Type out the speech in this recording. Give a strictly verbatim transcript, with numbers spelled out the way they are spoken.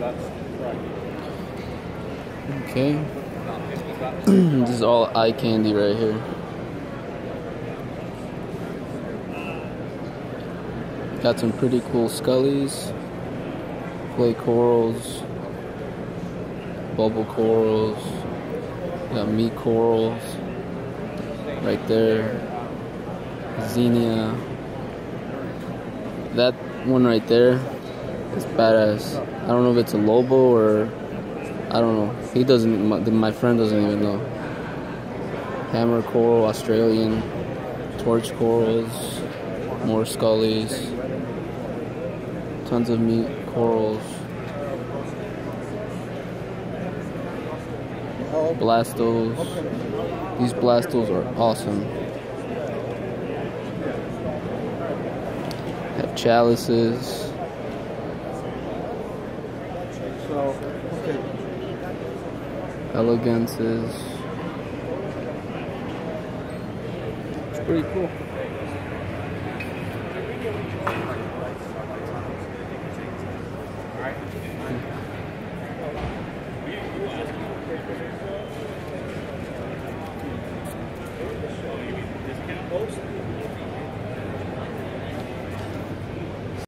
Okay. This is all eye candy right here. Got some pretty cool Scullies, clay corals, bubble corals, got meat corals right there, Xenia. That one right there is badass. I don't know if it's a Lobo or I don't know. He doesn't, my, my friend doesn't even know. Hammer coral, Australian, torch corals, more Scullies, tons of meat corals, Blastos. These Blastos are awesome. Have chalices. Elegances. It's pretty cool. Discount post?